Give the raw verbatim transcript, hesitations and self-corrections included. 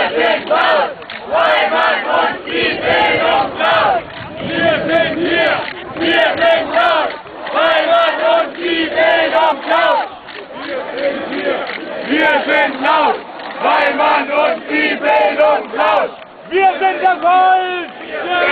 sind laut, weil man uns die Bildung klaut. Wir sind hier, wir sind laut, weil man uns die Bildung klaut. Wir sind hier, wir sind laut, weil man uns die Bildung klaut. Wir sind der Volk!